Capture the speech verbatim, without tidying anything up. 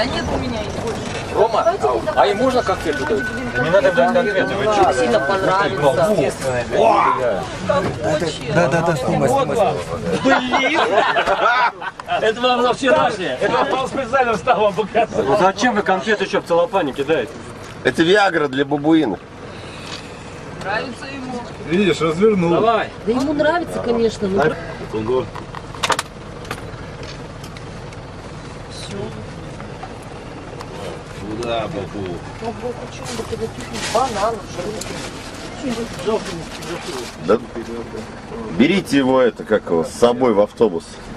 Да нет у меня их больше. Рома, а, а им можно конфету дать? Да не надо им дать конфеты, вы что? Сильно понравится. Естественное. Как хочешь. Да, да, да, снимай, снимай. Блин! Это вам за вчерашнее. Это вам специально встал вам показывать. Ну зачем вы конфеты еще в целлофане кидаете? Это Виагра для бабуинов. Нравится ему. Видишь, развернул. Давай. Да ему нравится, конечно. Но... Ого. Куда, бабу? Банан. Да, берите его это как его, с собой в автобус.